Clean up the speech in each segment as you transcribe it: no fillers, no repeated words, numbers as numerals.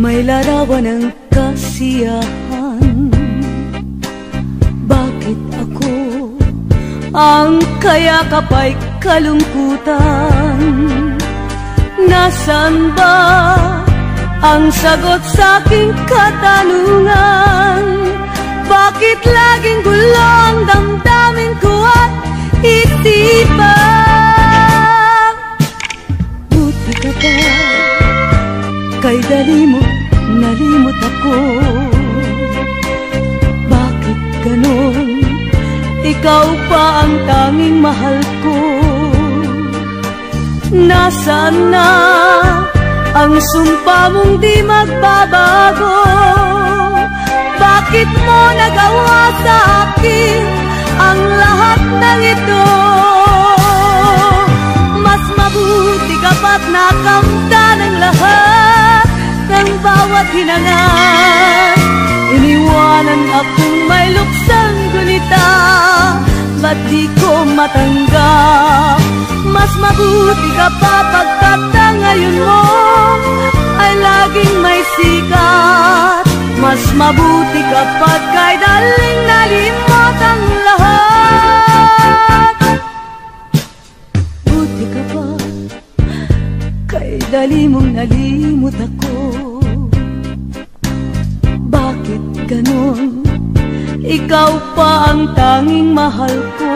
may larawan ng kasiyahan. Bakit ako ang kayakap ay kalungkutan? Nasaan ba ang sagot sa aking katanungan? Bakit laging gulo ang damdamin ko at isipan? Buti ka ba, kay dali mo nalimot ako. Bakit ganon? Ikaw pa ang tanging mahal ko. Nasaan na ang sumpa mong di magbabago? Bakit mo nagawa sa akin ang lahat ng ito? Mas mabuti kapa't nakamta ng lahat ng bawat hinangan. Iniwanan akong may luksang gunita, ba't di ko matanggap? Mas mabuti ka pa pagkat ang ngayon mo ay laging may sikat. Mas mabuti ka pa kay daling nalimot ang lahat. Buti ka pa kay dali mong nalimot ako. Bakit ganon? Ikaw pa ang tanging mahal ko.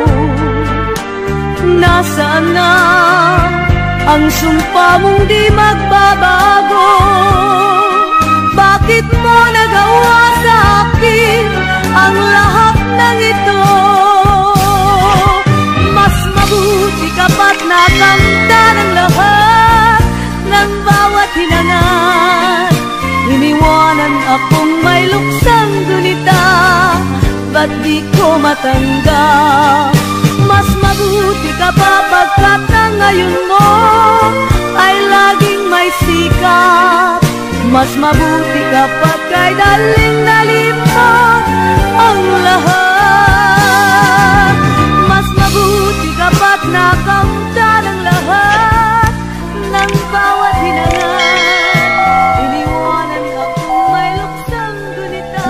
Nasaan na ang sumpa mong di magbabago? Bakit mo nagawa sa akin ang lahat ng ito? Mas mabuti kapa't nakamta ng lahat ng bawat hinangan. Iniwanan akong may luksang gunita, ba't di ko matanggap? Mas mabuti ka pa pagkat ang ngayon mo ay laging may sikat. Mas mabuti ka pa kay daling nalimot ang lahat. Mas mabuti ka pa't nakamta ng lahat ng bawat hinangan. Iniwanan akong may luksang gunita.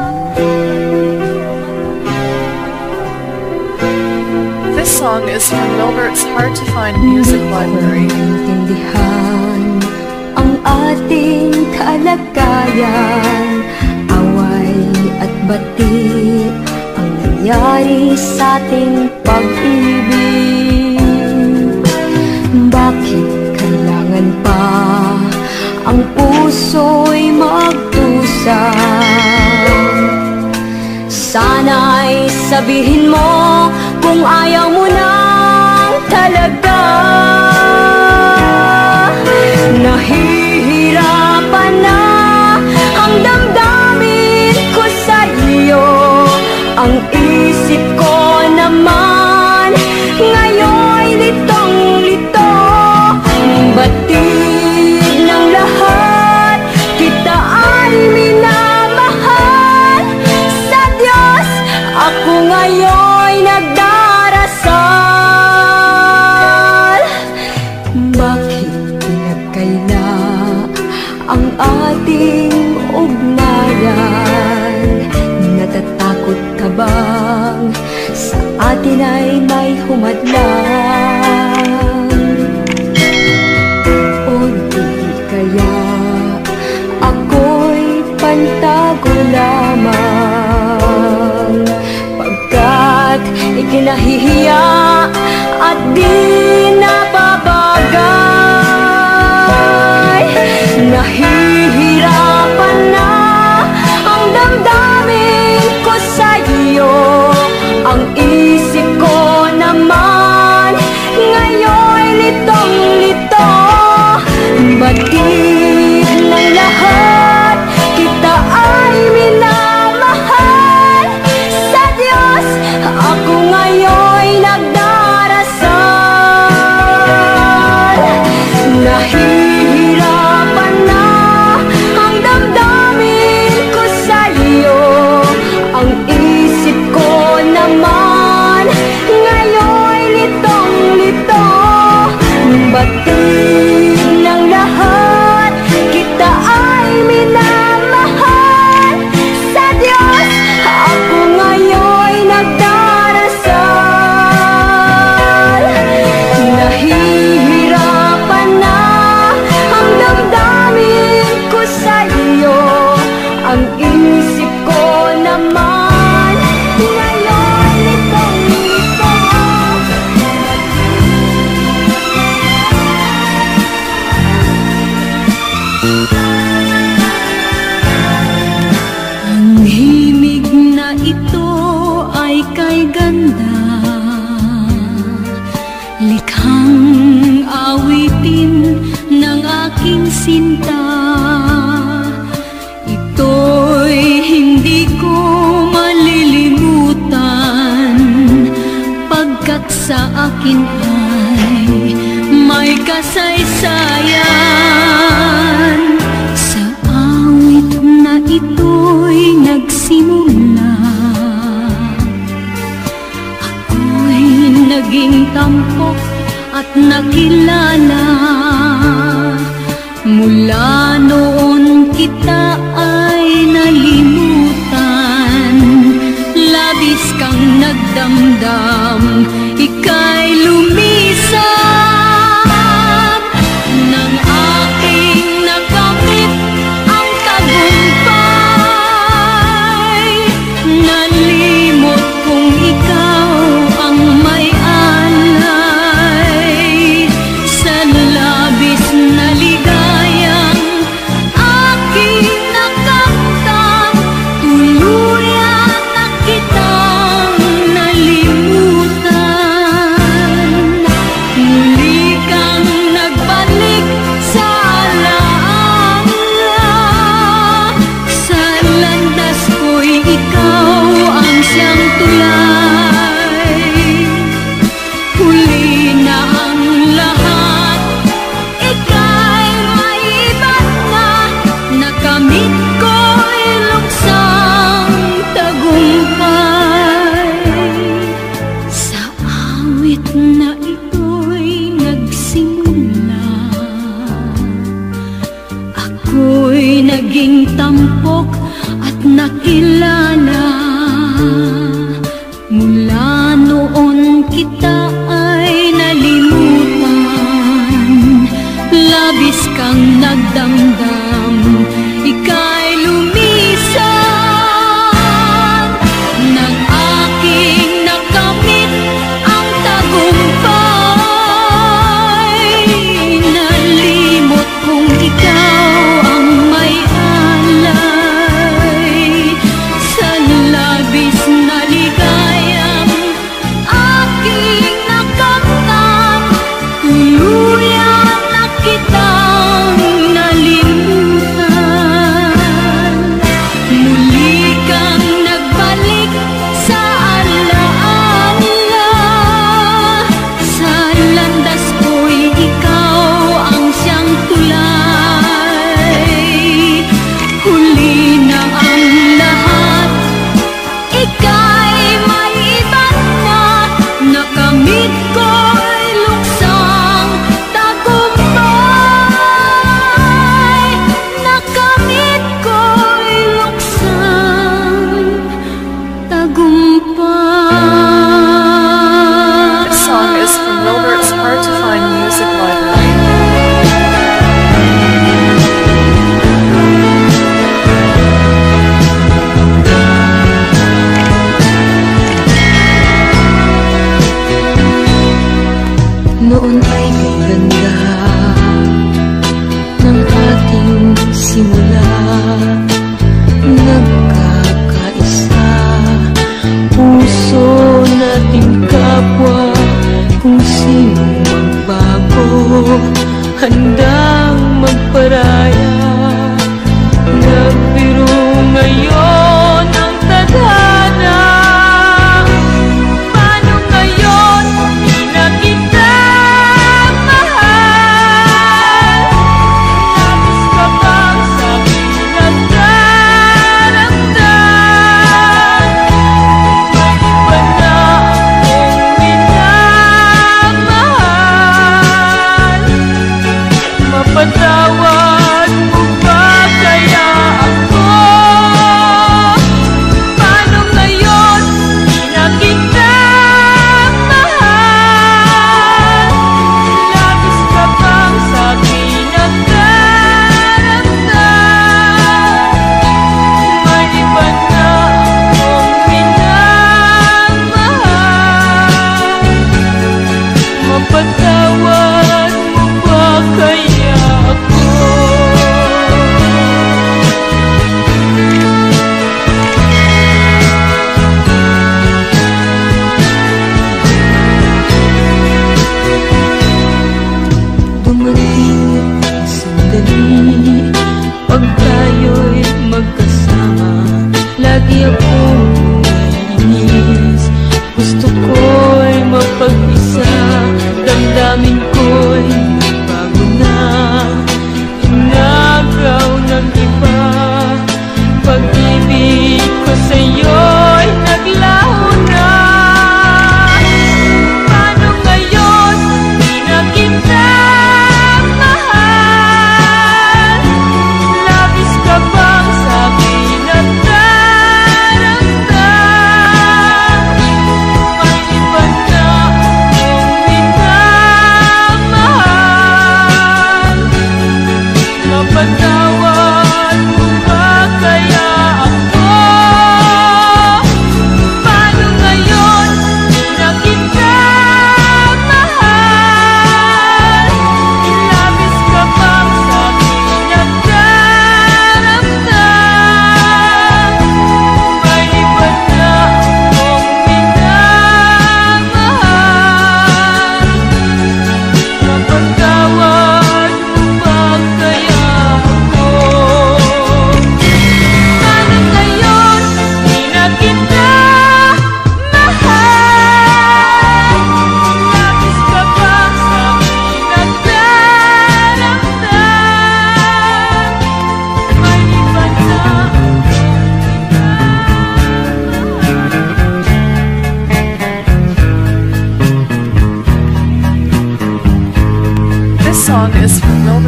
This song is from Milbert's Hard to Find Music Library. Maintindihan ang ating kalagayan, away at bati ang nangyari sa ating pag-ibig. Bakit kailangan pa ang puso'y magdusa? Sana'y sabihin mo kung ayaw mo nang talaga. Nahihirapan na ang damdamin ko sa iyo. Ang isip ko naman ngayon'y litong-lito. Batid ng lahat, kita ay minamahal. Sa Diyos ako ngayon'y nagdarasal. Bakit pinagkaila ang ating ugnayan? Natatakot ka bang sa atin ay may humadlang? O di kaya ako'y pantago lamang, pagkat ikinahihiya at di napapagay. Nahihirapan na ang damdamin ko sa iyo. Ang isip ko naman tampok at nakilala. Mula noon kita ay nalimutan, labis kang nagdamdam, ika'y lumisan. Nang aking nakamit ang tagumpay, nalimot kong ikaw ang may alay. Sa labis na ligayang aking nakamtan, tuluyan na kitang nalimutan. Muli kang nagbalik sa alaala, sa landas ko'y ikaw ang siyang tulay. Huli na ang lahat, ika'y maiba na, nakamit ko'y luksang tagumpay. Sa awit na ito'y nagsimula, ako'y naging tampok at nakilala. Mula noon kita ay nalimutan, labis kang nagdamdam, ika'y lumisan. Nang aking nakamit ang tagumpay, nalimot kong ikaw ang may alay. Sa labis na ligayang aking nakamtan, tuluyan na kitang nalimutan. Muli kang nagbalik sa alaala, sa landas ko'y ikaw ang siyang tulay. Huli na ang lahat, ika'y maiba na, nakamit ko'y luksang tagumpay. Nakamit ko'y luksang tagumpay. This song is from Wilbert's Hard to Find Music Library. Noon ay ganda ng ating simula, nagkakaisa, puso nating kapwa, kung sino magbago, handang magparaya. Nagbiro ngayon ang tadhana, paano ngayon di na kita mahal? Labis ka bang sa aking nagdaramdam? May iba na akong minamahal.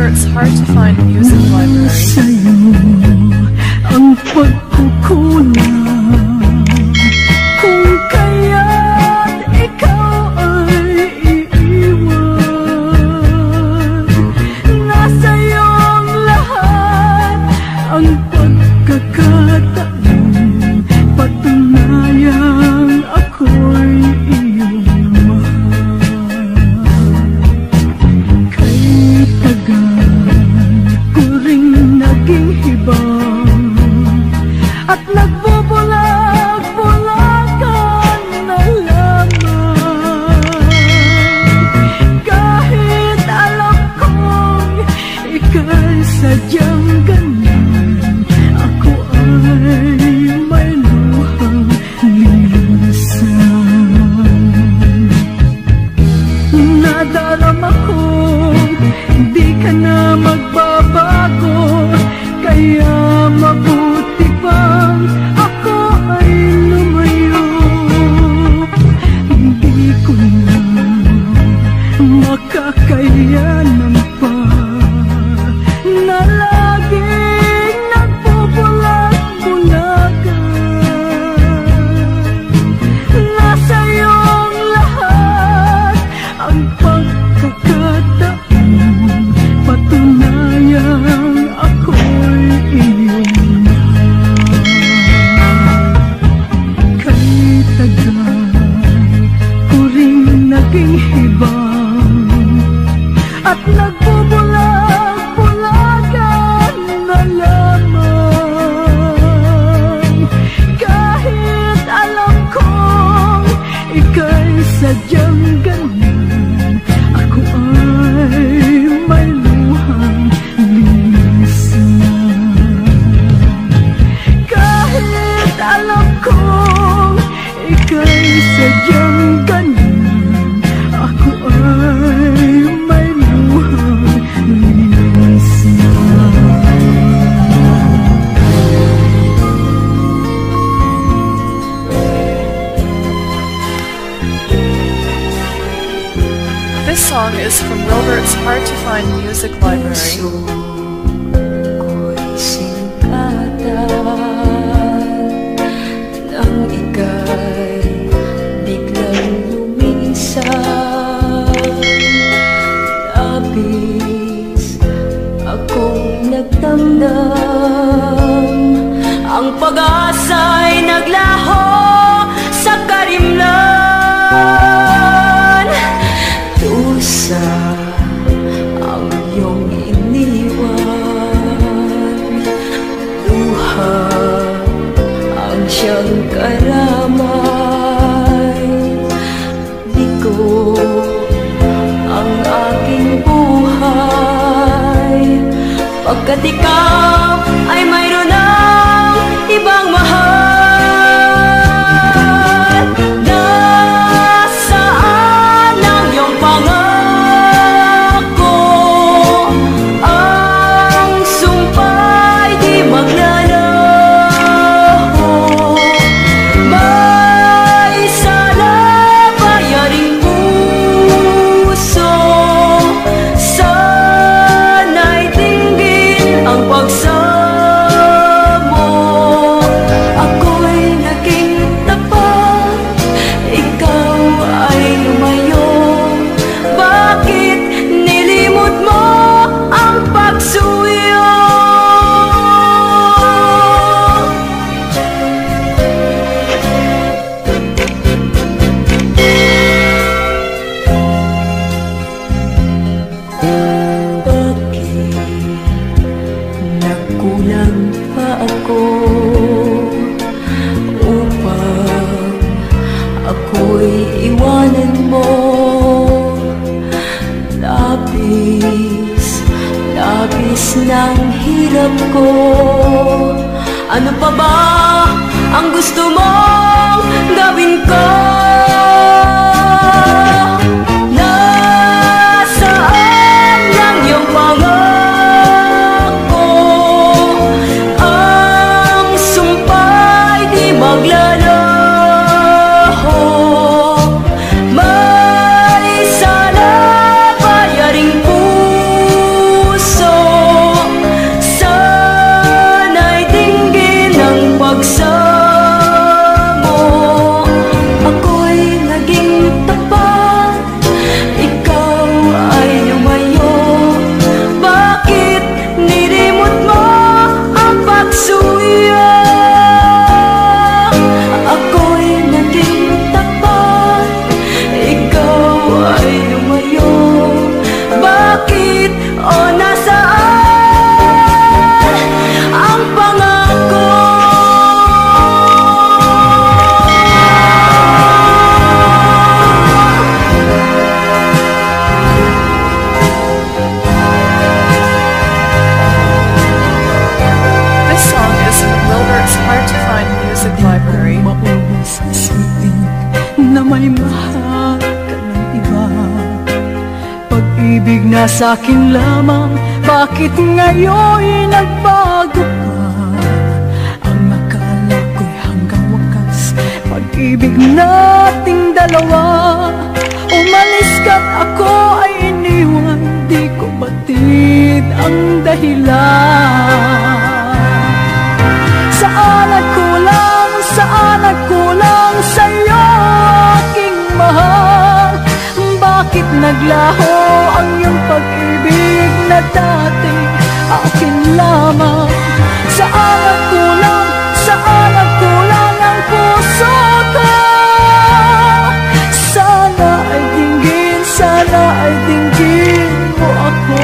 Milbert's Hard to Find Music Library. Sa'yo ang pagkukulang, kung kaya't ikaw ay iiwan. Nasa iyong lahat ang pagkakataon, patunayang ako'y iyong mahal. Kay tagal ko ring naging hibang at nagbubulag-bulagan na lamang. Kahit alam kong ika'y sadyang ganyan, ako ay may luhang lilisan. Nadarama kong di ka na magbabago, kaya mabuti pang ako ay lumayo. Hindi ko na makakayanan pa na laging nagbubulag-bulagan. Nasa iyong lahat ang pagkakataon, patunayang ako'y iyong mahal. Kay tagal ko ring naging hibang at nagbubulag-bulagan na lamang. Kahit alam kong ika'y sadyang ganyan, ako ay may luhang lilisan. Kahit alam kong ika'y sadyang ganyan, ako ay may luhang lilisan. This song is from Milbert's Hard to Find Music Library. Ko'y singgatan nang ika'y biglang lumisan. Labis akong nagdamdam, ang pag-asa'y naglaho sa karimlan. Dusa ang iyong iniwan, luha ang siyang karamay. Bigo ang aking buhay, pagkat ikaw ay mayroon ng ibang mahal. Nasaan ang iyong pangako? Ang sumpa'y di maglalaho. May salabayaring puso, sana'y tinggin ang pagsamo. Ako'y naging tapat, ikaw ay lumayo. Bakit nilimot mo ang pagsuyo? Bakit nagkulang pa ako upang ako'y iwanan mo? Labis, labis ng hirap ko. Ano pa ba ang gusto mong gawin ko? Nasaan ang iyong pangako? Ang sumpa'y di maglalaho. May salabayaring puso, isipin na may mahal ka ng iba. Pag-ibig na sa'kin lamang, bakit ngayon nagbago ka? Ang akala ko'y hanggang wakas, pag-ibig nating dalawa. Umalis ka't ako ay iniwan, di ko batid ang dahilan. Saan nagkulang sa'yo aking mahal? Bakit naglaho ang iyong pag-ibig na dati akin lamang? Saan nagkulang ang puso ko? Sana ay dinggin mo ako.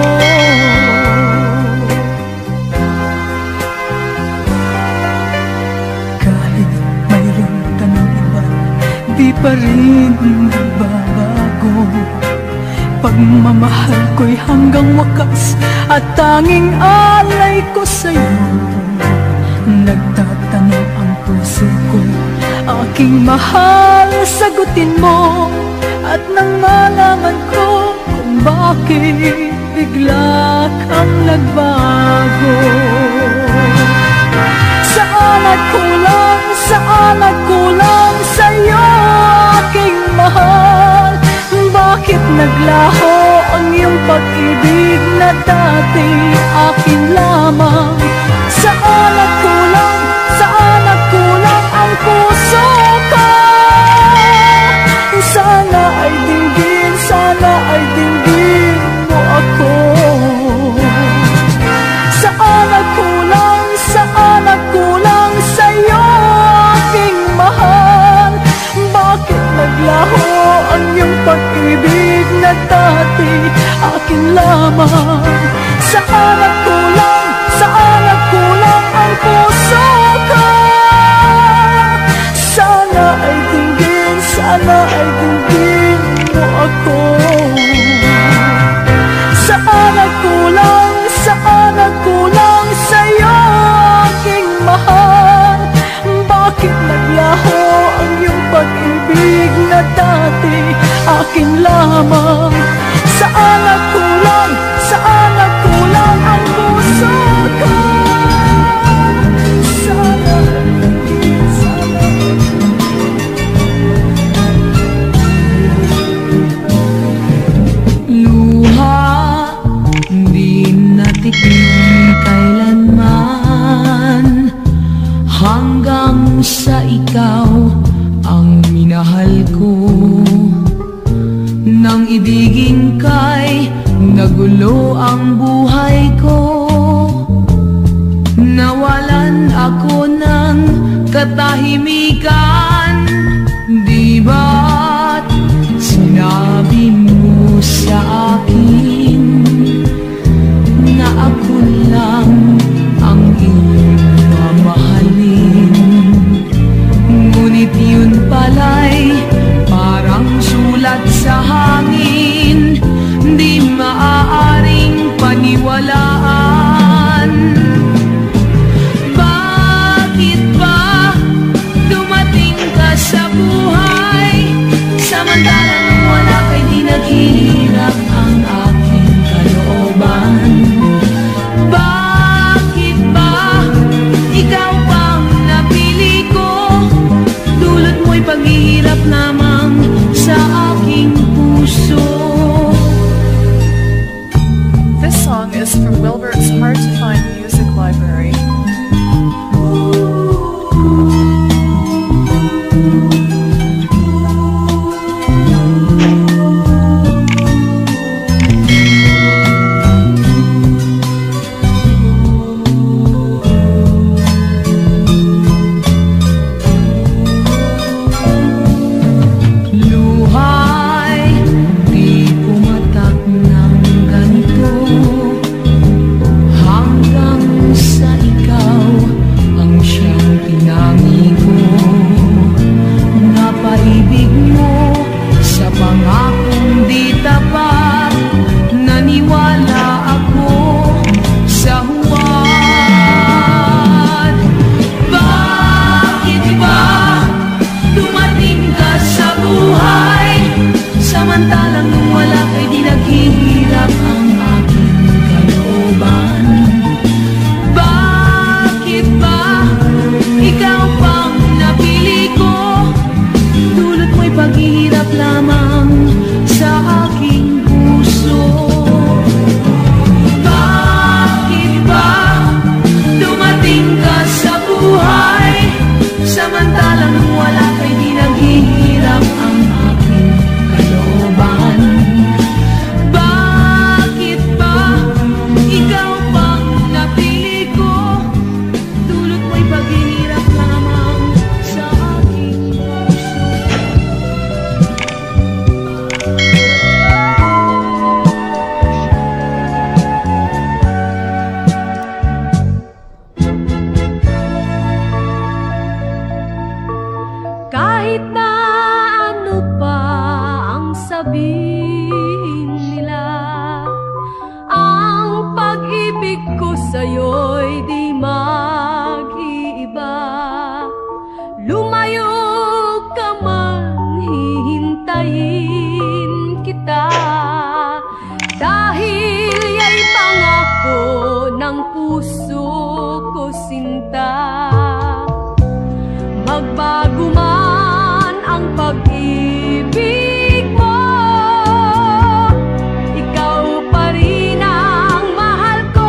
Di pa rin nagbabago. Pagmamahal ko'y hanggang wakas, at tanging alay ko sa'yo. Nagtatanong ang puso ko, aking mahal, sagutin mo. At nang malaman ko kung bakit bigla kang nagbago. Saan nagkulang sa'yo aking mahal? Bakit naglaho ang iyong pag-ibig na dati akin lamang? Saan nagkulang ang puso ko? Sana ay dinggin mo ako. Saan nagkulang sa'yo aking mahal? Bakit naglaho ang iyong pag-ibig na dati akin lamang? Saan nagkulang ang puso ko? Sana ay dinggin mo ako. Saan nagkulang sa'yo aking mahal? Bakit naglaho ang iyong pag-ibig na dati akin lamang? Saan nagkulang ang puso ko? Kailanman hanggang sa ikaw ang minahal ko. Nang ibigin kay nagulo ang buhay ko. Nawalan ako ng katahimikan. Di ba't sinabi mo sa akin na ako lang ang iyong mamahalin? Ngunit yun pala'y parang sulat sa hangin, di maaaring paniwalaan. Bakit ba dumating ka sa buhay, samantalang wala kay di naghihirap ang aking kalooban? Bakit ba ikaw pang napili ko? Dulot mo'y paghihirap lamang sa aking puso. This song is from Wilbert's Hard to Find Music Library. paghihirap lamang sa aking puso. Bakit ba dumating ka sa buhay, samantalang wala kay di naghihirap ang aking kalooban? Bakit ba ikaw pang napili ko, dulot mo'y paghihirap lamang sa aking puso? Kahit na ano pa ang sabihin nila, ang pag-ibig ko sa'yo'y di mag-iiba. Lumayo ka man, hihintayin kita, dahil ya'y pangako ng puso ko, sinta. Magbago man ang pag-ibig mo, ikaw pa rin ang mahal ko.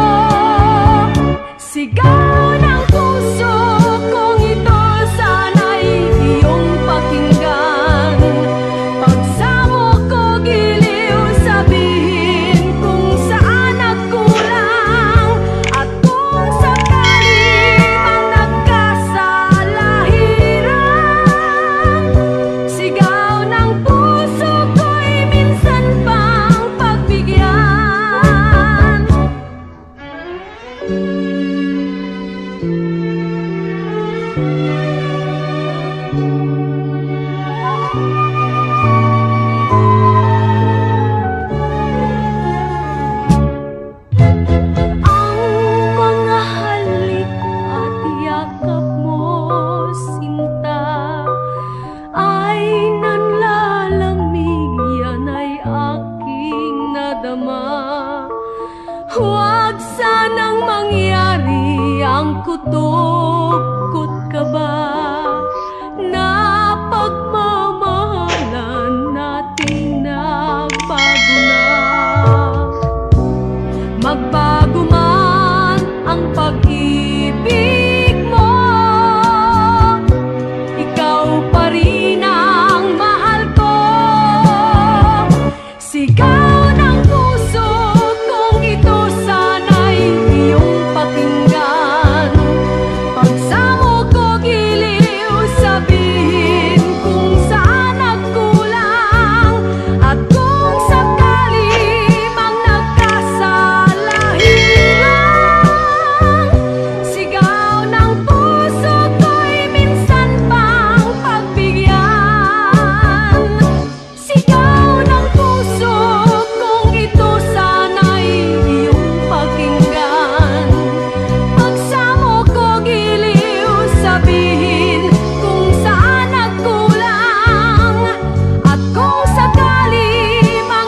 Sigaw ng puso kong ito, sana'y iyong pakinggan. Pagsamo ko giliw, sabihin kung saan nagkulang, at kung sakali mang nagkasalahiran. Sigaw ng puso ko'y minsan pang pagbigyan. Ang mga halik at yakap mo, sinta, ay nanlalamig, yan ay aking nadama. Huwag sanang mangyari ang kutok-kot ka ba, na pagmamahalan natin nagbago na. Magbago man ang pag-ibig mo, ikaw pa rin ang mahal ko. Sigaw ng puso kong ito, sana'y iyong pakinggan. Pagsamo ko giliw, sabihin kung saan nagkulang, at kung sakali mang nagkasalahiran. Sigaw ng puso ko'y minsan pang pagbigyan. Sigaw ng puso kong ito, sana'y iyong pakinggan. Pagsamo ko giliw, sabihin kung saan nagkulang, at kung sakali mang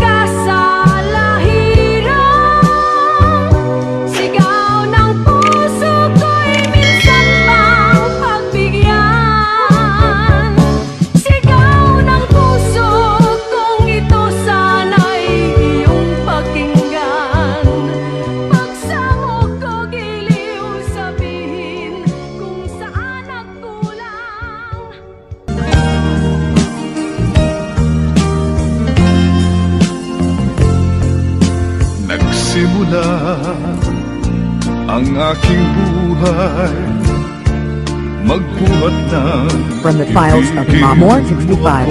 nagkasalahiran. Sigaw ng puso ko'y minsan pang pagbigyan. Sigaw ng puso kong ito, sana'y iyong pakinggan. Pagsamo ko giliw, sabihin kung saan nagkulang. Nagsimula ang aking buhay, magbuhat ng From the files of Mamor 65.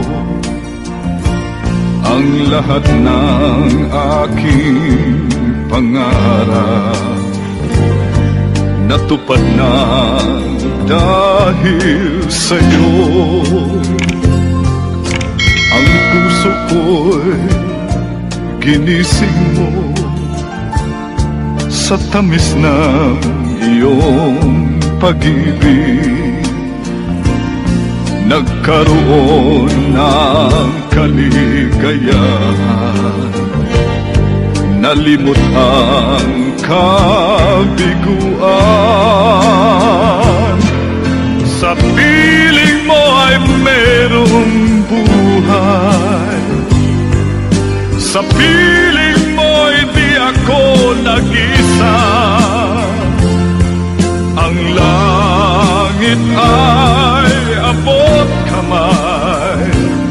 ang lahat ng aking pangarap, natupad na dahil sa'yo. Ang puso ko'y ginising mo sa tamis ng iyong pag-ibig. Nagkaroon ng kaligayahan, nalimot ang kabiguan. Sa piling mo ay meron piling mo'y di ako nag-isa. Ang langit ay abot kamay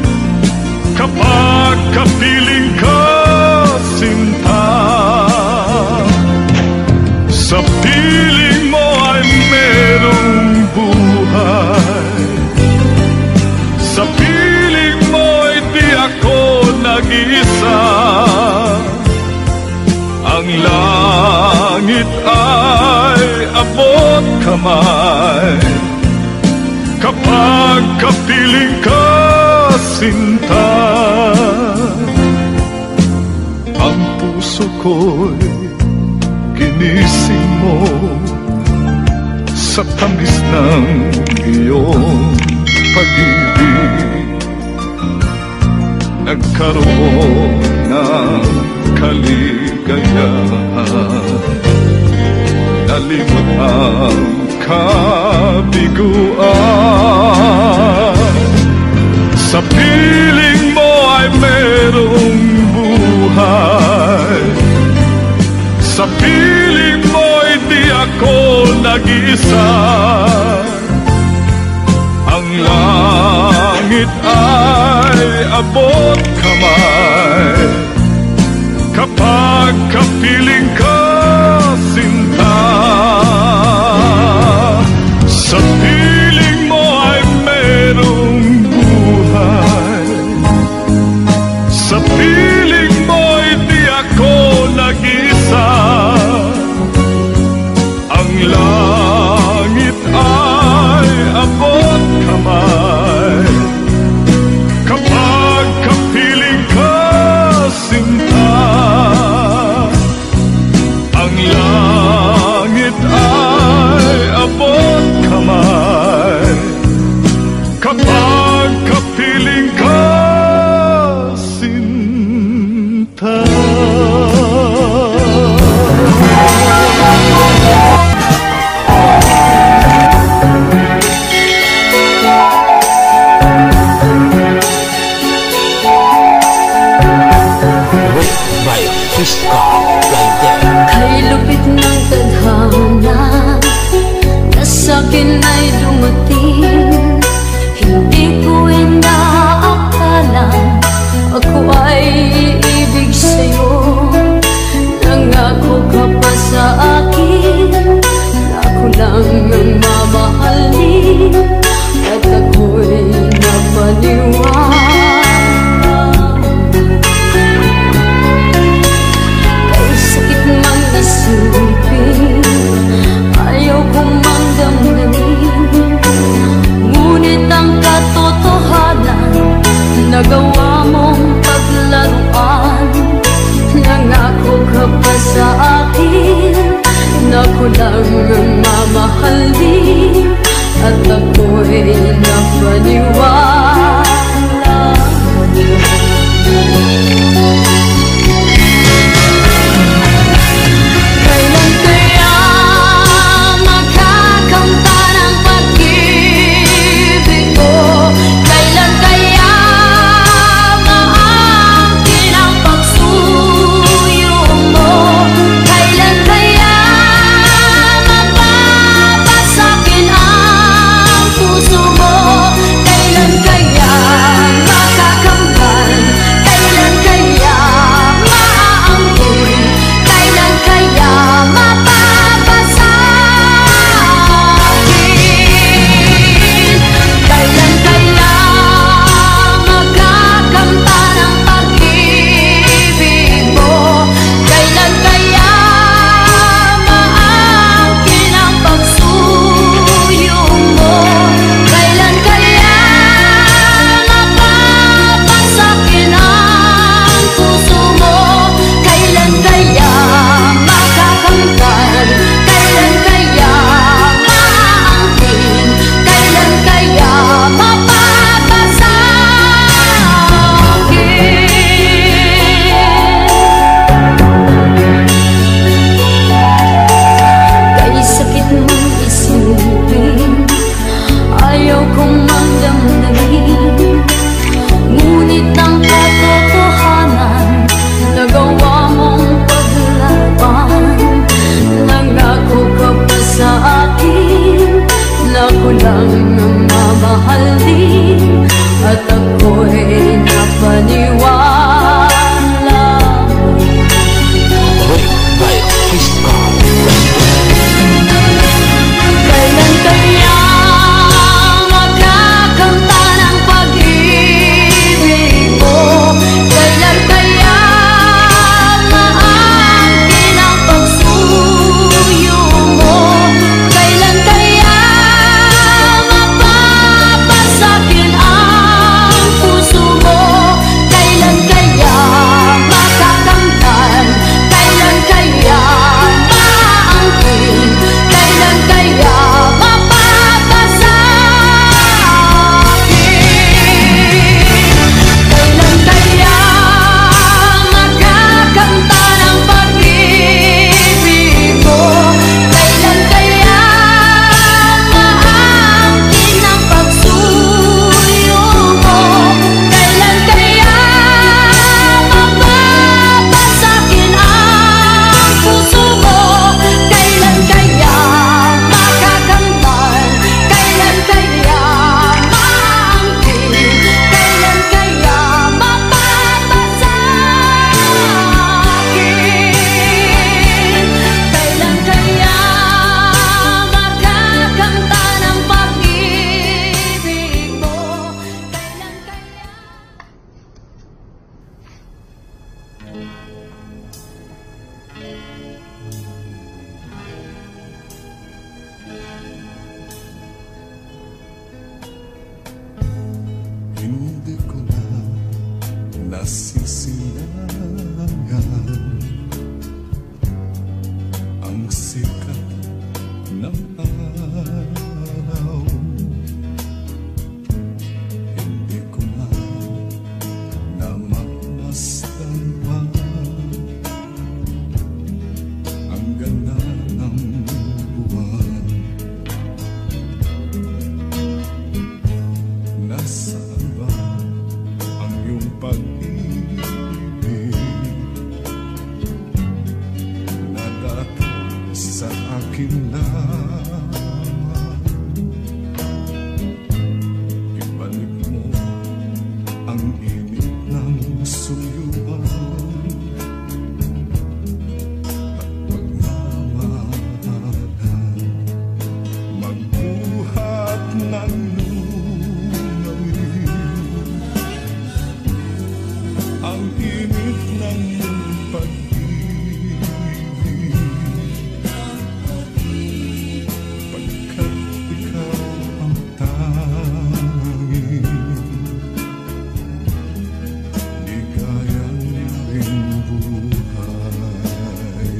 kapag kapiling ka, sinta. Sa piling mo ay merong buhay. Sa piling mo'y di ako nag-isa. Ang langit ay abot kamay kapag kapiling ka, sinta. Ang puso ko'y ginising mo sa tamis ng iyong pag-ibig. Nagkaroon ng kaligayahan, nalimot ang kabiguan. Sa piling mo ay merong buhay. Sa piling mo'y di ako nag-isa. Ang langit ay abot kamay kapag kapiling ka, sinta. Sa piling mo ay merong buhay. Sa piling mo'y di ako nag-isa. Ang langit ay abot kamay kapag kapiling ka, sinta. Ang langit ay abot kamay kapag kapiling ka, sinta. Kay lupit ng tadhana na sa'kin ay dumating. Hindi ko inaakalang ako ay iibig sa'yo. Nangako ka pa sa akin na ako lang ang mamahalin, at ako'y napaniwala. Isipin, ayaw kong mandamdamin, ngunit ang katotohanan, nagawa mong paglaruan. Nangako ka pa sa akin na ako lang ang mamahalin, at ako'y napaniwala. Kailan Hindi ko na nasisilangan ang sikat ng araw. Hindi ko na namamasdan pa ang ganda ng buwan. Nasaan ba ang iyong pag-ibig na dati sa akin lamang? Ibalik mo ang init ng suyuan at pagmamahalan, magbuhat ng ang init ng pag-ibig, pagkat ikaw ang tanging ligayang iyong buhay.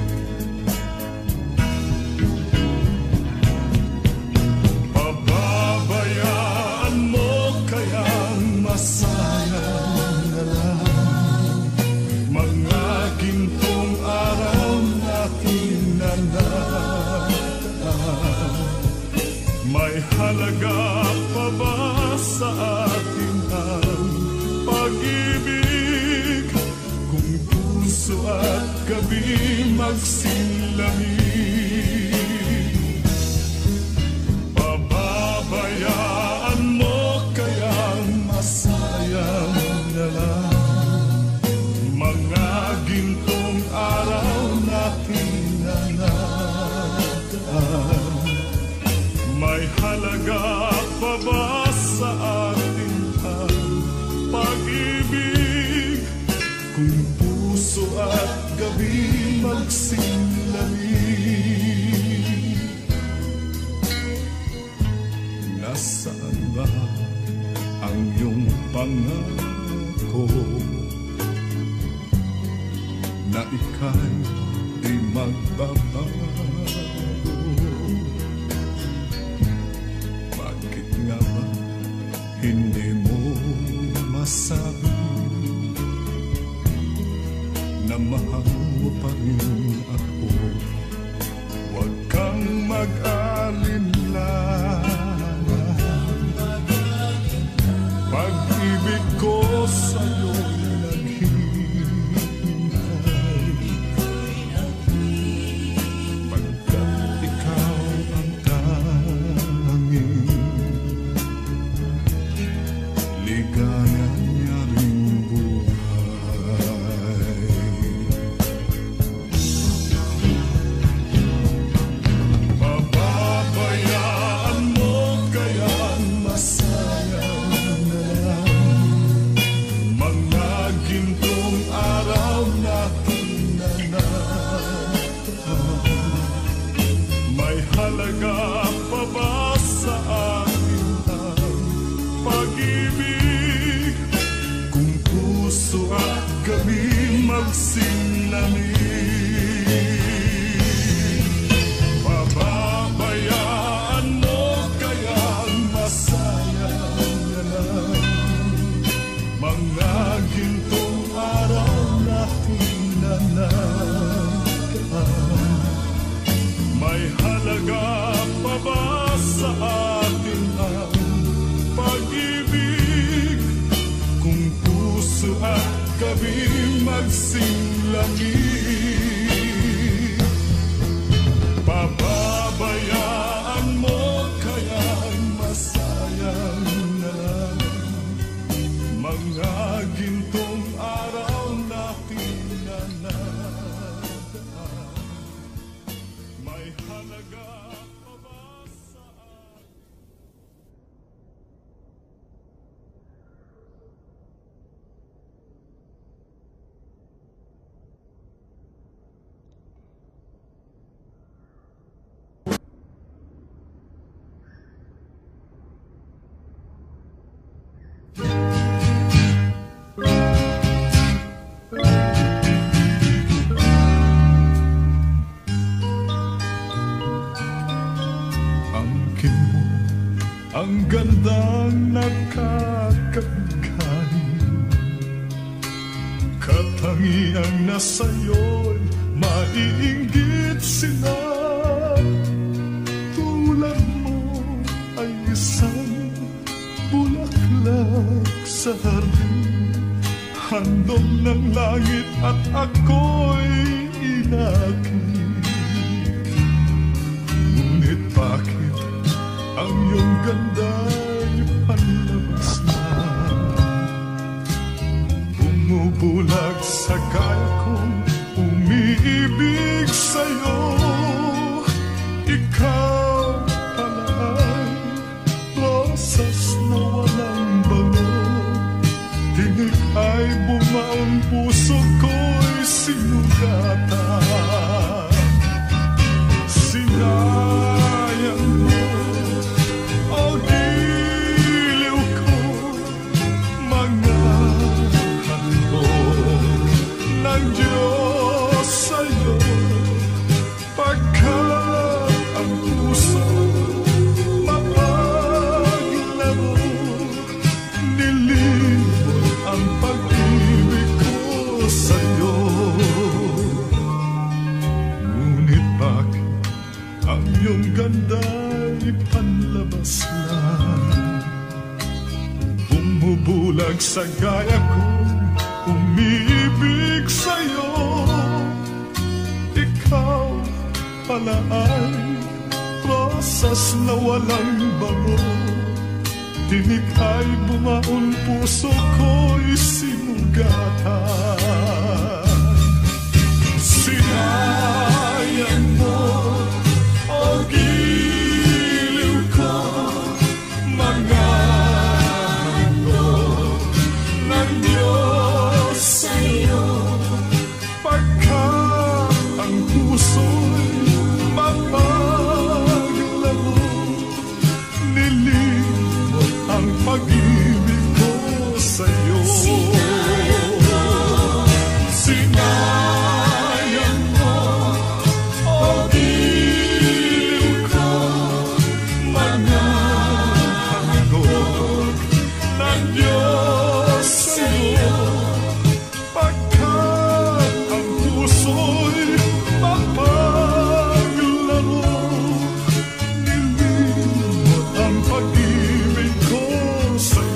Pababayaan mo kayang masayang na lang mga gintong araw natin na nataan. May halaga pa ba sa atin ang pag-ibig kung puso at gabi magsilamig? Pababayaan mo kayang masayang na lang mga gintong araw natin na nataan. May halaga pa ba sa atin ang pag-ibig kung puso at gabi magsilamig? Nasaan ba ang iyong pangako na ika'y di magbabago? Bakit nga ba hindi mo masabi na mahal mo pa rin ako? Huwag kang mag-alinlangan, pag-ibig ko sa'yo'y naghihintay, pagkat ikaw ang tanging ligaya niya ring buhay. Pababayaan mo kayang masayang na lang mga gintong araw natin na nataan. May halaga pa ba sa atin ang pag-ibig kung puso at gabi magsilamig? Pababayaan mo kayang masayang na lang mga gintong araw natin na nataan. May halaga pa ba sa atin ang pag-ibig kung puso at gabi magsilamig? Pababayaan mo kayang masayang na lang mga gintong araw natin na nataan. May halaga pa ba sa ang gandang nakakabigay. Katangiang nasa'yo'y maiinggit sila. Tulad mo ay isang bulaklak sa hardin, handog ng langit at ako'y inakit. Ngunit bakit ang iyong ganda'y panlabas na bumubulag sa kaya kong umiibig sa'yo? Ikaw pala ay rosas na walang bango, tinig ay bumaon, puso ko'y sinugatan. Sinayang mo, o giliw ko, mga handog ng Diyos sa'yo, pagkat ang puso mapaglaro, nilimot ang pag-ibig ko sa'yo. Ngunit bakit ang iyong ganda'y panlabas lang, bumubulag sa gaya kong umiibig sa'yo? Ikaw pala ay rosas na walang bango, tinig ay bumaon, puso ko'y sinugatan. Sinayang mo, o giliw ko, mga handog ng Diyos sa'yo, pagkat ang puso'y mapaglaro, nilimot ang pag-ibig ko sa'yo. Sinayang mo, o giliw ko, mga handog ng Diyos sa'yo, pagkat ang puso'y mapaglaro, nilimot ang pag-ibig ko sa'yo.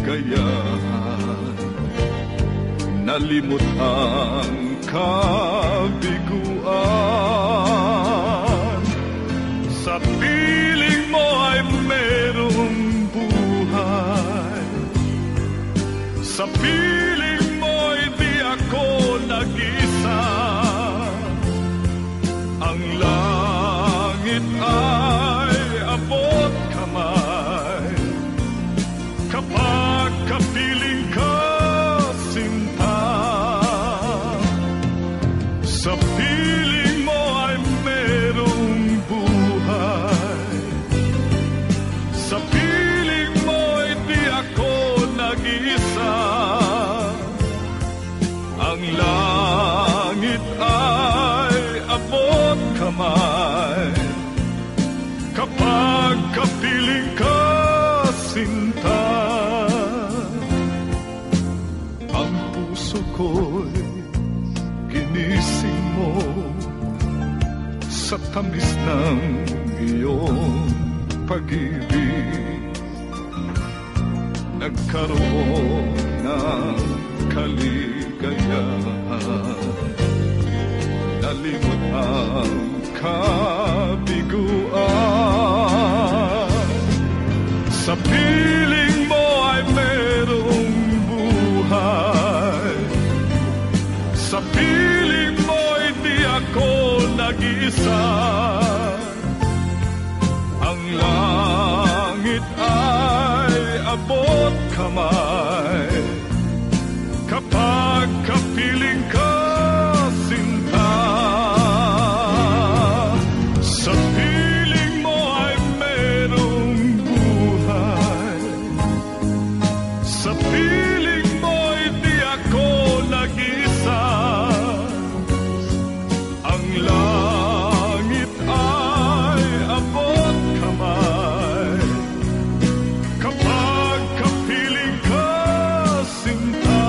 kaligayahan, nalimot ang kabiguan. Sa piling mo ay merong buhay, sa piling mo'y di ako nag-isa. Ang langit ay abot kamay kapag kapiling ka, sinta. Sa piling mo ay merong buhay, sa piling mo'y di ako nag-isa. Ang langit ay abot kamay kapag kapiling ka, sinta. Ang puso ko'y ginising mo sa tamis ng iyong pag-ibig. Nagkaroon ng kaligayahan, nalimot ang kabiguan. Sa piling mo ay merong buhay, sa piling mo'y di ako nag-isa. Ang langit ay abot kamay kapag kapiling ka, sinta. Sa piling mo ay merong buhay, sa piling mo'y di ako nag-isa. Ang langit ay abot kamay kapag kapiling ka, sinta.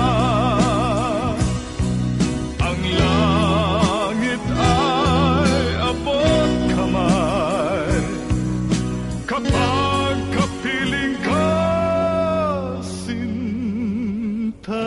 Ang langit ay abot kamay kapag kapiling ka, sinta.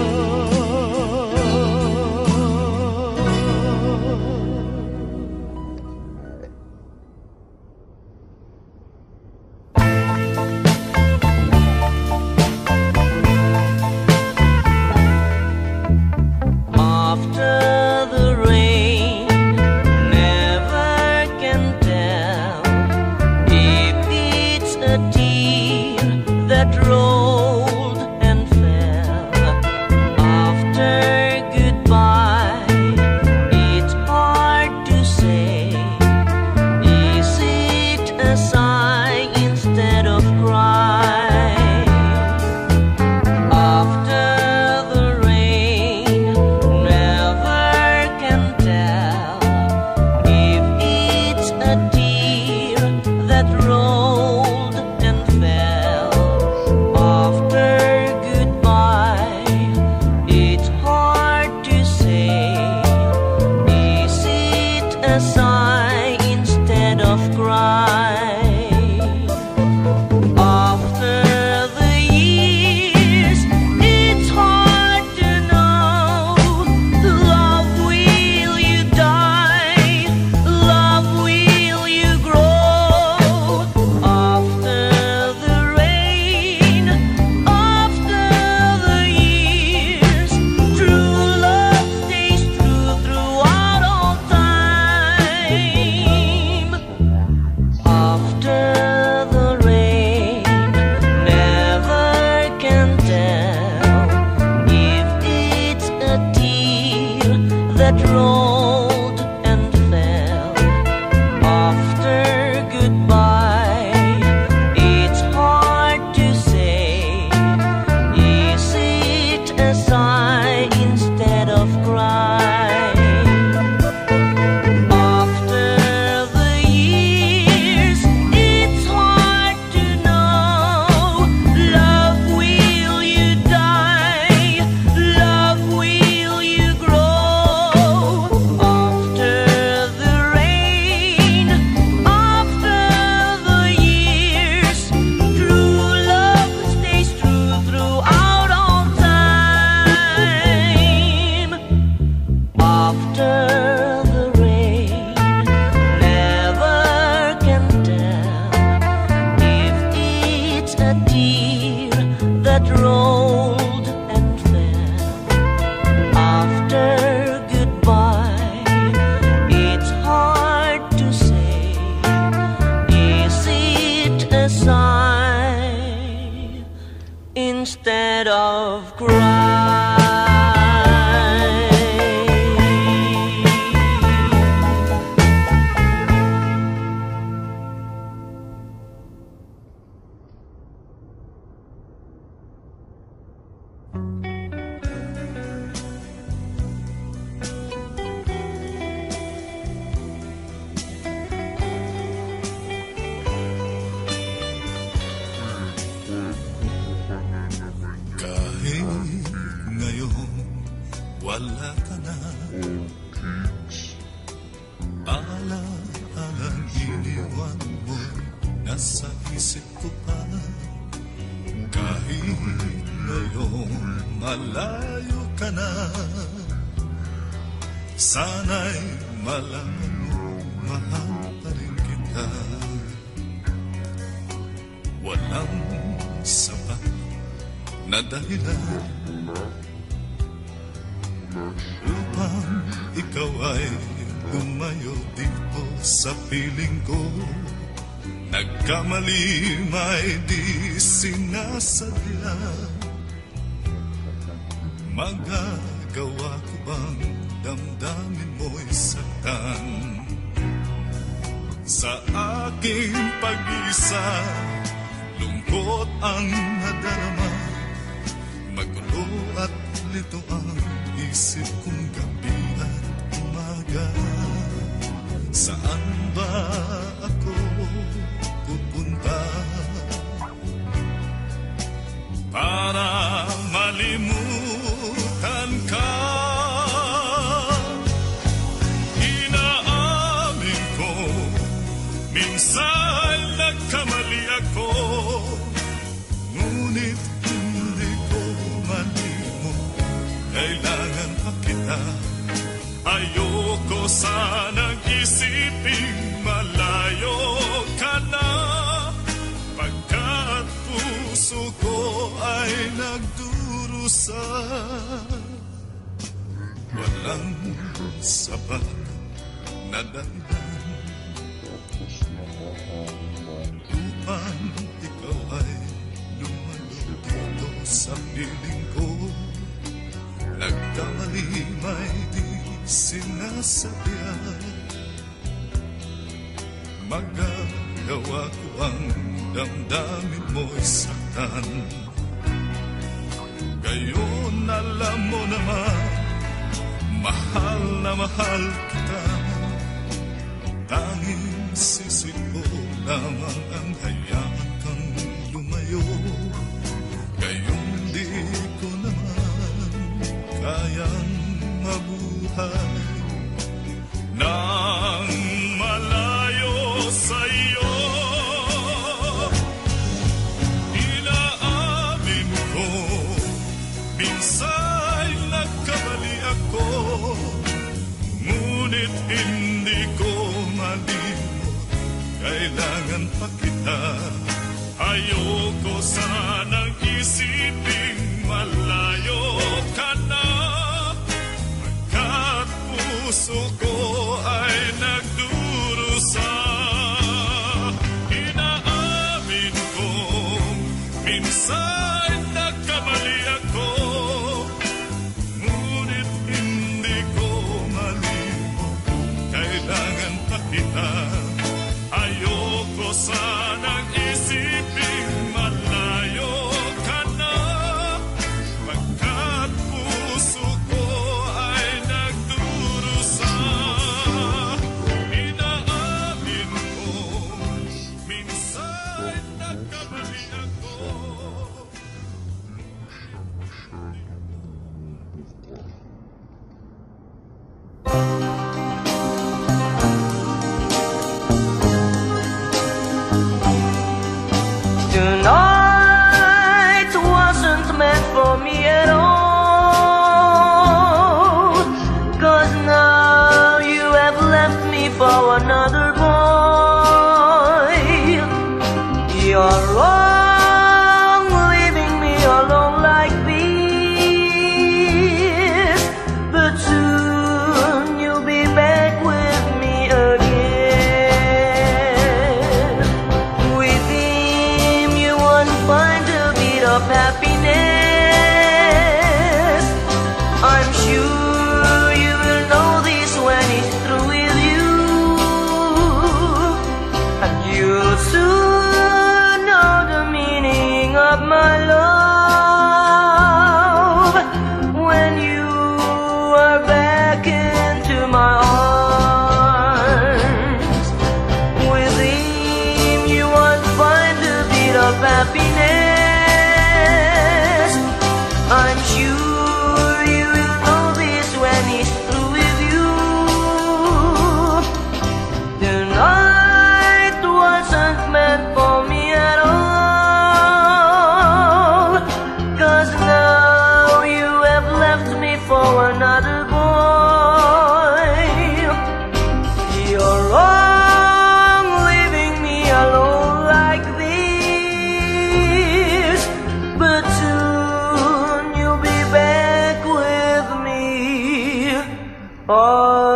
After the rain, never can tell if it's a tear that rolled and fell. After goodbye, it's hard to say. Is it a sigh instead of cry? After the rain, never can tell if it's a tear that rolled and fell. After goodbye, it's hard to say. Is it a sigh instead of cry? After the years, it's hard to know. Love, will you die? Love, will you grow? After the rain, after the years, true love stays true throughout all time. After the rain, never can tell if it's a tear that rolled and fell. After goodbye, it's hard to say. Is it a sigh instead of cry? After the years, it's hard to know. Love, will you die? Love, will you grow? malayo ka na, sana'y malaman mo, mahal pa rin kita. Walang sapat na dahilan upang ikaw ay lumayo dito sa piling ko. Nagkamali may di sinasadya. Magagawa ko bang damdamin mo'y saktan? Sa aking pag-isa, lungkot ang nadarama. Magulo at lito ang isip kong gabi at umaga. Saan ba ako pupunta para malimutan ka? Inaamin ko, minsan nagkamali ako, ngunit hindi ko malimot. Kailangan pa kita. Ayoko sanang isiping malayo ka na, pagkat puso ko ay nagdurusa. Walang sapat na dahilan upang ikaw ay lumayo dito sa piling ko. Nagkamali may di sinasadya. Magagawa ko ang damdamin mo'y saktan. Gayon alam mo naman, mahal na mahal kita. Tanging sisip ko lamang ang hayaan kang lumayo. Gayon di ko naman kayang mabuhay nang malayo sa'yo. Inaamin ko, minsan nagkamali ako, ngunit hindi ko malimot. Kailangan pa kita. Ayoko sanang isiping malayo ka na, pagkat puso ko ay nagdurusa. Inaamin ko, minsan nagkamali ako, ngunit hindi ko malimot. Kailangan pa kita. Ayoko sanang isiping malayo ka na, pagkat puso ko ay nagdurusa. Inaamin ko, minsan nagkamali ako.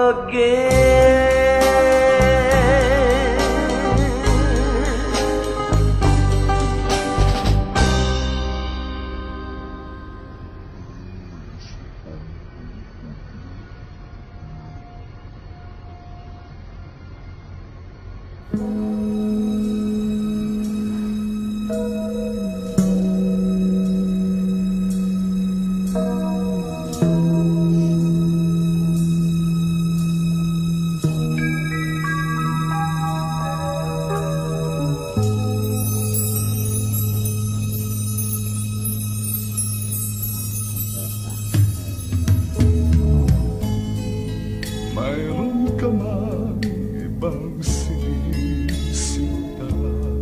Mayroon ka mang ibang sinisita,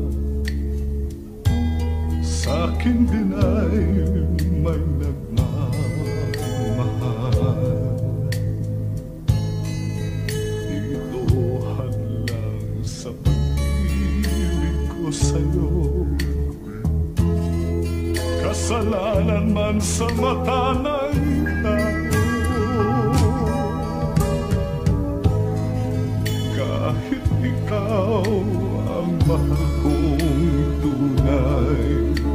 sa'kin din ay may nagmamahal. Dito hadlang sa pag-ibig ko sa'yo, kasalanan man sa mata ng tao. Kahit ikaw ang mahal kong tunay,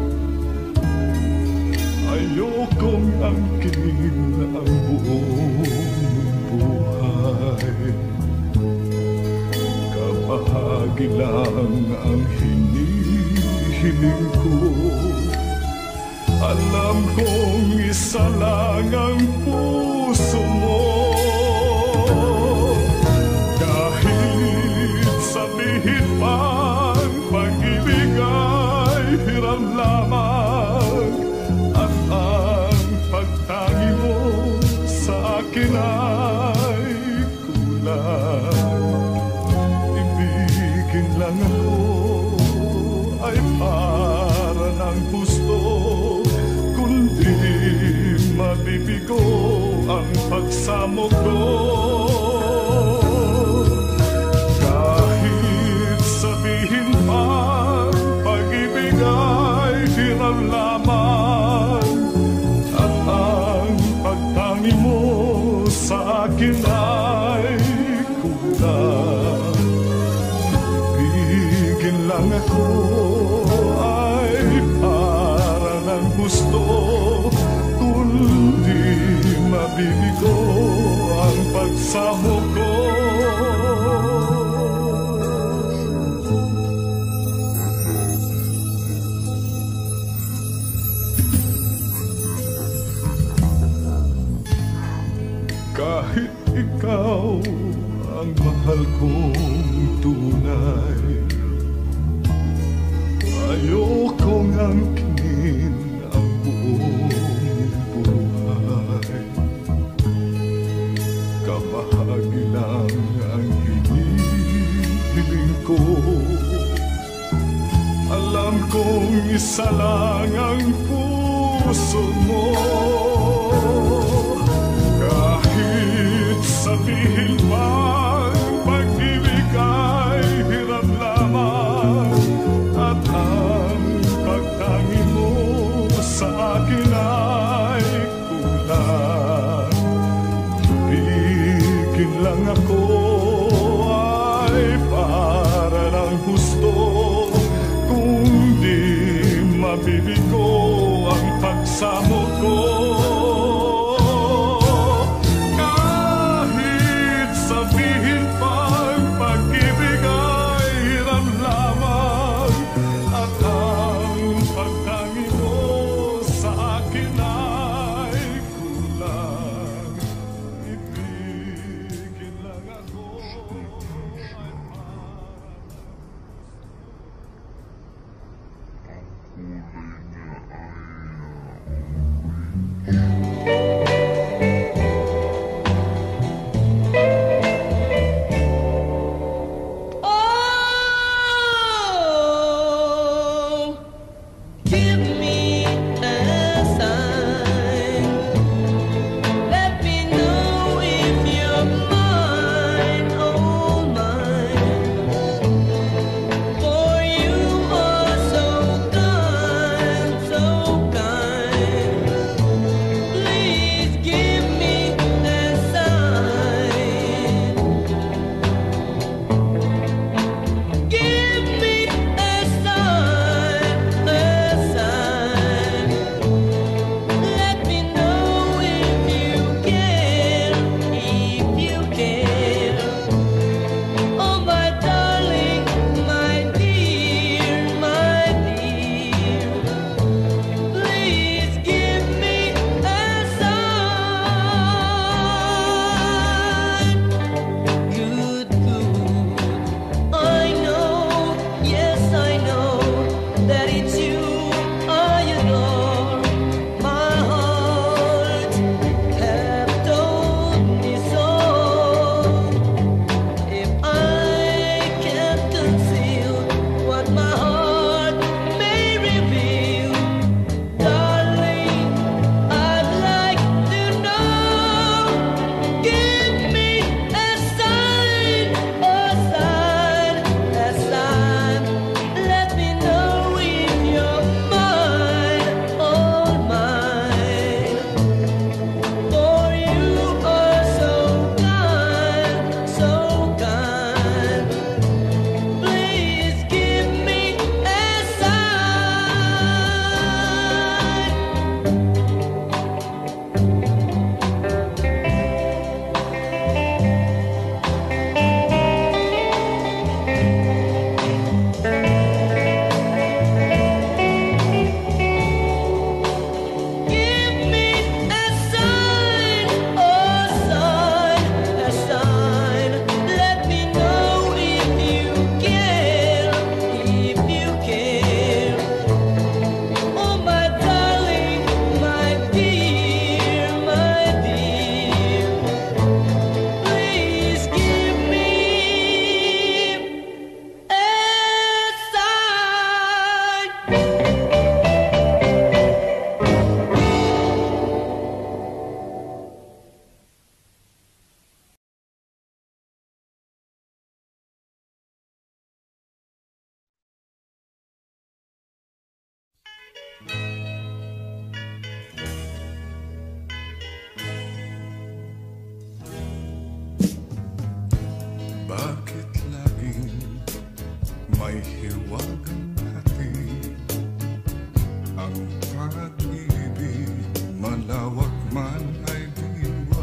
ayokong angkin ang buong buhay. Kabahagi lang ang hinihiling ko, alam kong isa lang ang puso mo. Sabihin pang pag-ibig ay hiram lamang, at ang pagtangi mo sa akin ay kulang. Ibigin lang ako ay para ng gusto, kundi mabibigo ang pagsamo ko. Sabihin pang pag-ibig ay hiram lamang, at ang pagtangi mo sa akin ay kulang. Ibigin lang ako ay para ng gusto, kundi mabibigo ang pagsamo ko. Kahit ikaw ang mahal kong tunay, ayokong angkin ang buong buhay. Kabahagi lang ang hinihiling ko, alam kong isa lang ang puso mo. Kahit sabihin pang pag-ibig ay hiram lamang, at ang pagtangi mo sa akin ay kulang. Ibigin lang ako ay para ng gusto, kundi mabibigo ang pagsamo ko. may hiwagang hatid. Ang pag-ibig, malawak man ay diwa.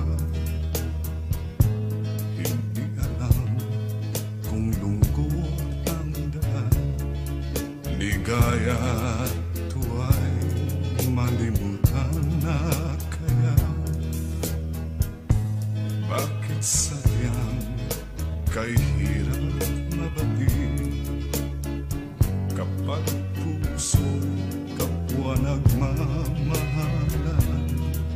Hindi alam kung lungkot ang daan. Ligaya at tuwa'y malimutan na kaya. Bakit sadyang kay hirap mabatid kapag puso kapwa nagmamahalan?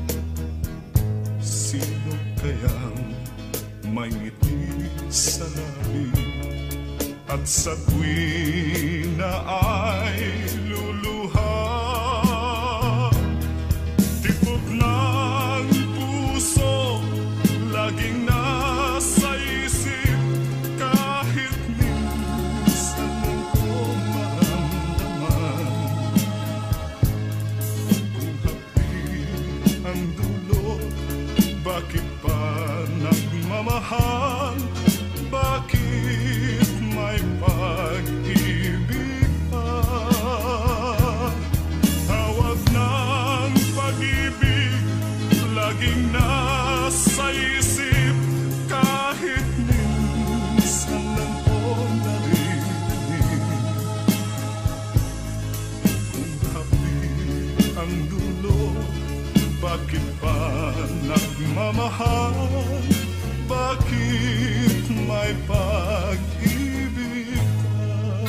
Sino kayang may ngiti sa labi at sa tuwing na ay luluha? Tibok ng puso laging nasa isip, kahit minsan lang ko maramdaman. Kung hapdi ang dulo, bakit pa nagmamahal? Bakit may pag-ibig pa? Hawag ng pag-ibig laging nasa isip, kahit minsan lang ko naririnig. Kung hapdi ang dulo, bakit pa nagmamahal? Bakit may pag-ibig pa?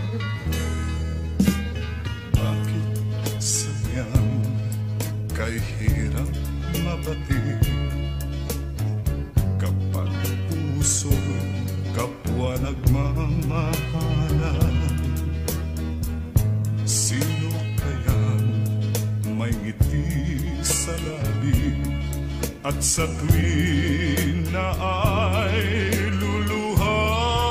Bakit sadyang kay hirap mabatid kapag puso kapwa nagmamahalan? Sino kayang may ngiti sa labi at sa tuwing na ay luluha?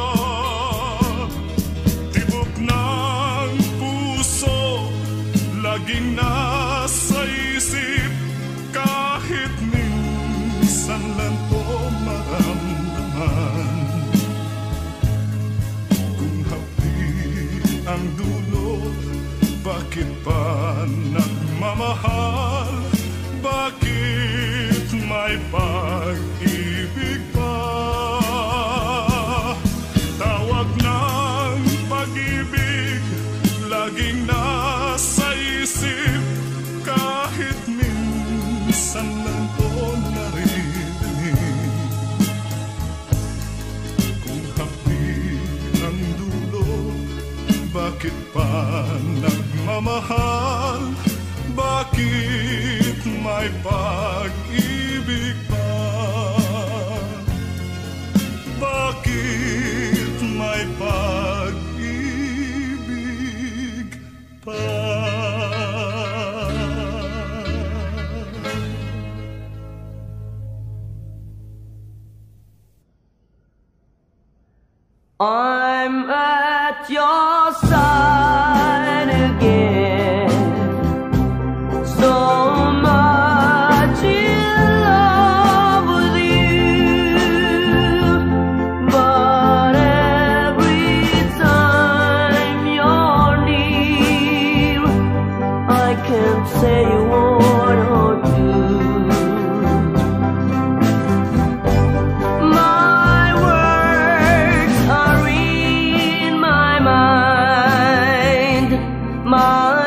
Tibok ng puso laging nasa isip, kahit minsan lang ko maramdaman. Kung hapdi ang dulo, bakit pa nagmamahal? Bakit may pag-ibig pa? Tawag ng pag-ibig laging nasa isip, kahit minsan lang ko naririnig. Kung hapdi ang dulo, bakit pa nagmamahal? Bakit may pag-ibig pa? Bakit may pag-ibig pa? I'm at your side again. So much in love with you, but every time you're near, I can't say a word or two. My words are in my mind, my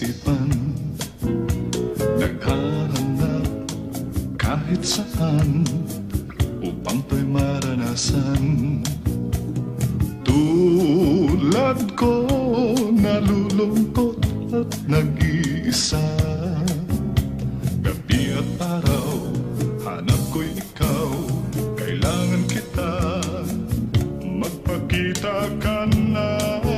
isipan, naghahanap kahit saan upang to'y maranasan. Tulad ko, nalulungkot at nag-iisa, gabi at araw, hanap ko'y ikaw, kailangan kita, magpakita ka na.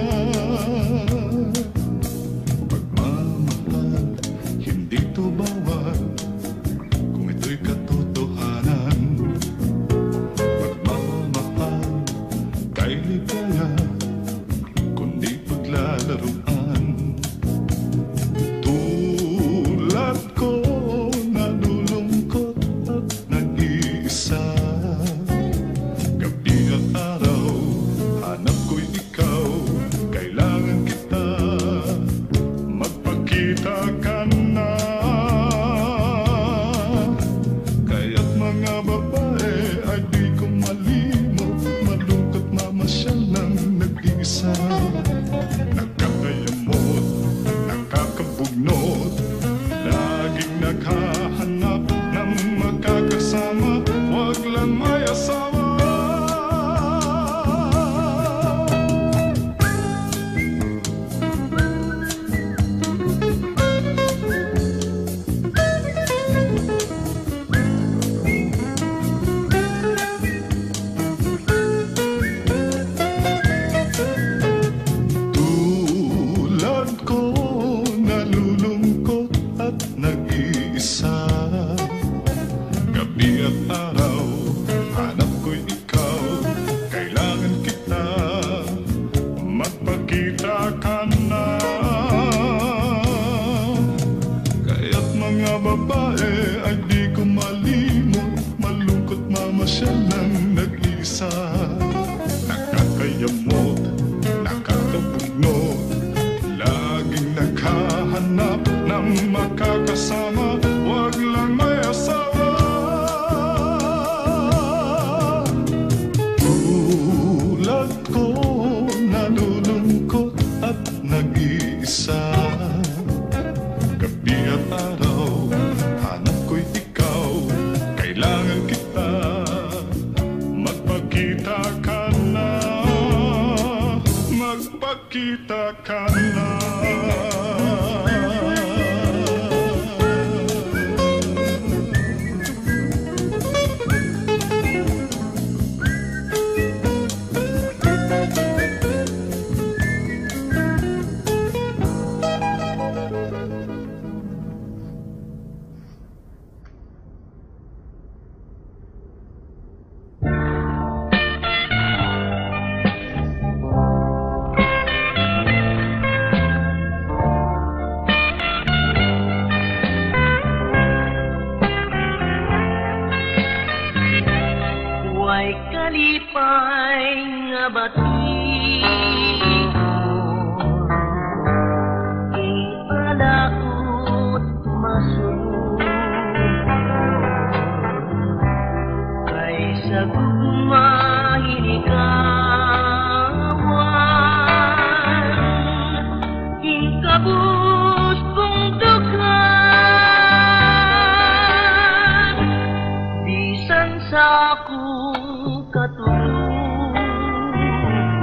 Pagmamahal, hindi to bawal, kung ito'y katotohanan. Pagmamahal, kay ligaya, kundi paglalaruan. Tulad ko, nalulungkot at nag-iisa, gabi at araw, hanap ko'y ikaw, kailangan kita, magpakita ka na. Kaya't mga babae ay di ko malimot, malungkot mamasyal ng nag-iisa, nakakayamot, nakakabugnot, laging naghahanap ng makakasama, wag lang may asawa. Tulad ko, nalulungkot at nag-iisa, gabi at araw, hanap ko'y ikaw, kailangan kita, magpakita ka na. Kaya't mga babae ay di ko malimot, malungkot mamasyal ng nag-isa, nakakayamot, nakakabugnot, laging naghahanap ng makakasama, wag lang may asawa. Tulad ko, nalulungkot at nag-iisa, gabi at araw, hanap ko'y ikaw, kailangan kita, magpakita ka na, magpakita ka na. Huwag kalipay nga batido, ipalaot masunod, kaysa gumahilikawan, ikabus kong dughan, bisan sa akong katulog.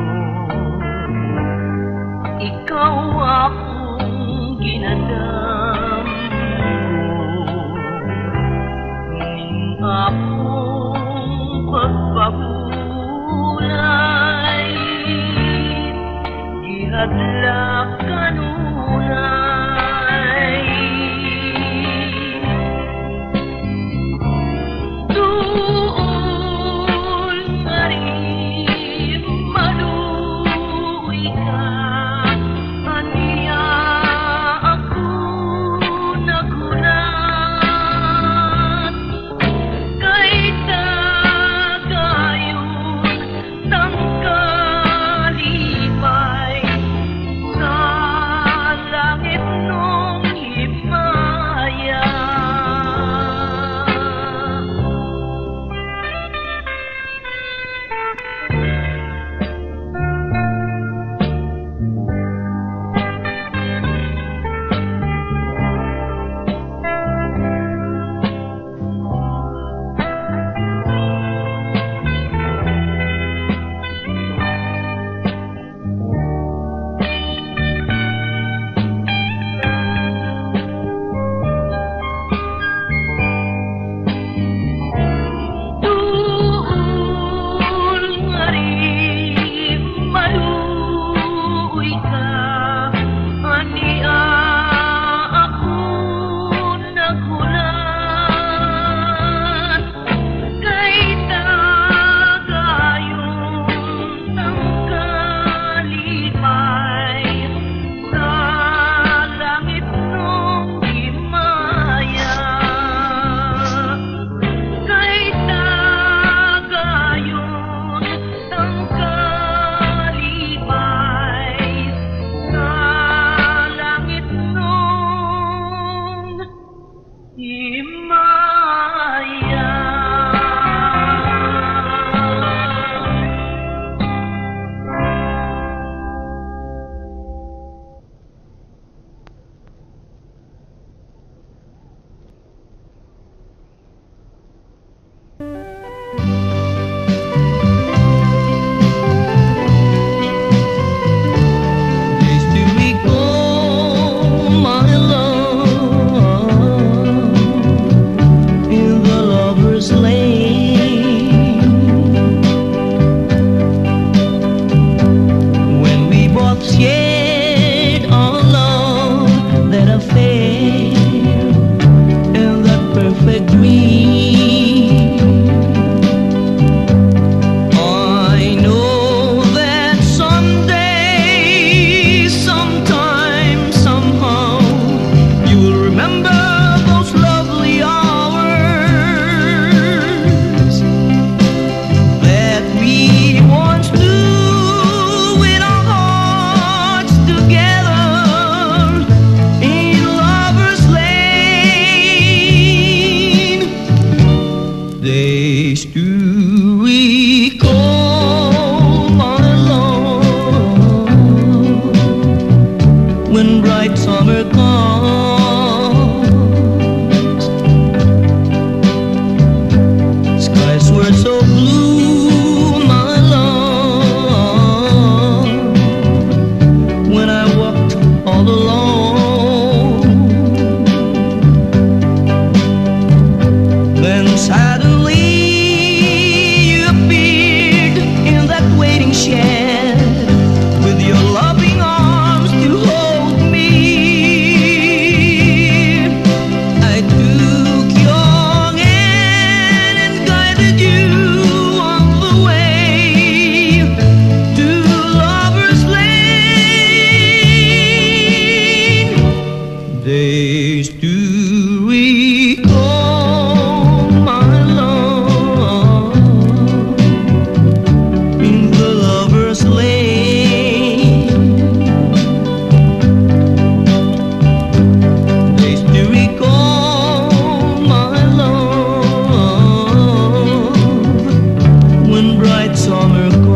days to recall my love in the lover's lane. Days to recall my love when bright summer comes.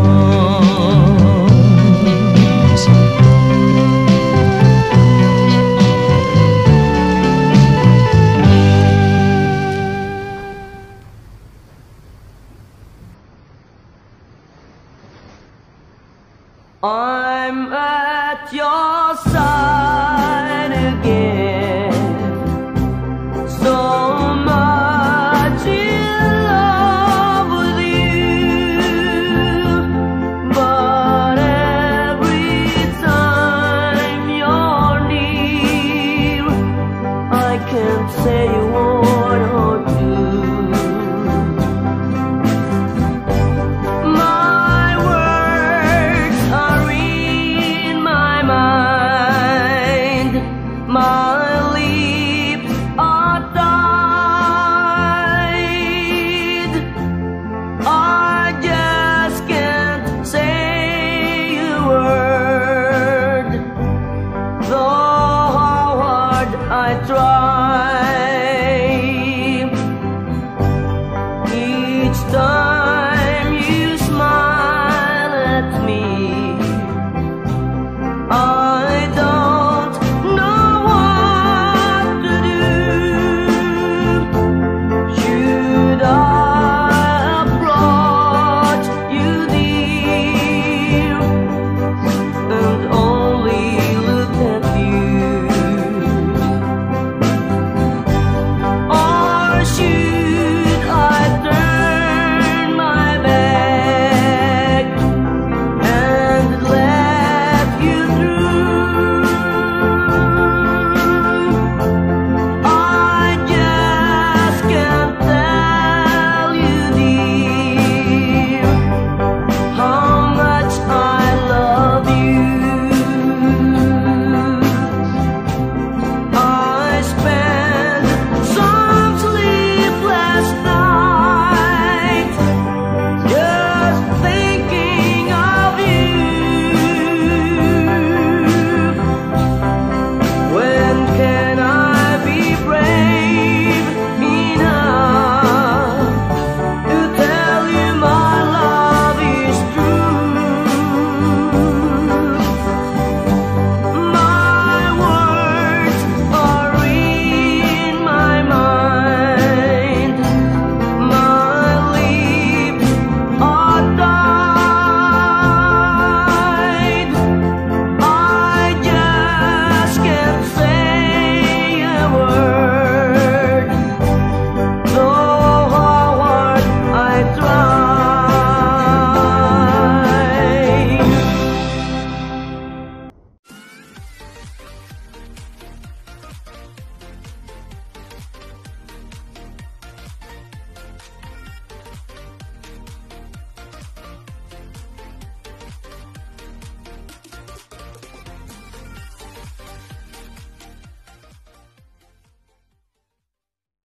I'm at your side again, so much in love with you, but every time you're near, I can't say a word or two. My lips are tied, I just can't say a word, though how hard I try.